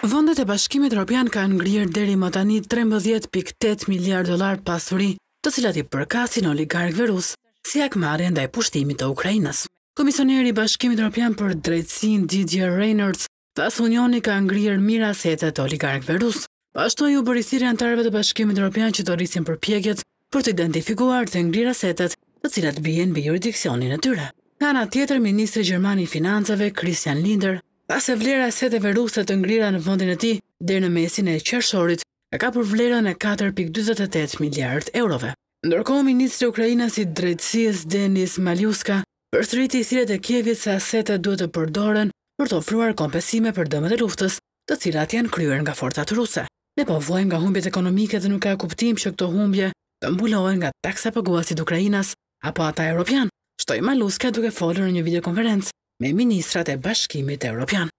Vendet e Bashkimit Evropian kanë ngrirë deri më tani 13.8 miliard dollar pasuri, të cilat i përkasin oligarkëve rusë si akmarrje ndaj pushtimit të Ukrainës. Komisioneri i Bashkimit Evropian për drejtësinë Didier Reynders thas Unioni ka ngrirë mira asetet të oligarkëve rusë. Ashtu u bëri thirrje anëtarëve të Bashkimit Evropian që të rrisin përpjekjet për të identifikuar dhe ngrirë asetet të cilat bien mbi jurisdiksionin e tyre. Nga ana tjetër, ministri gjerman i financave Christian Lindner tha se vlera e aseteve ruse të ngrira në vendin e tij deri në mesin e qershorit e ka për vlerën e 4.48 miliard eurove. Ndërkohë, ministri i Ukrainës i drejtësisë Denis Malyuska përsëriti thirrjet e Kievit se asetet duhet të përdoren për të ofruar kompensime për dëmet e luftës, të cilat janë kryer nga forcat ruse. Ne po vojmë nga humbjet ekonomike dhe nuk ka kuptim që këto humbje të mbulohen nga taksa paguesit Ukrainas apo ata evropian, shtoi Malyuska duke folur në një videokonferencë me ministrat e Bashkimit Evropian.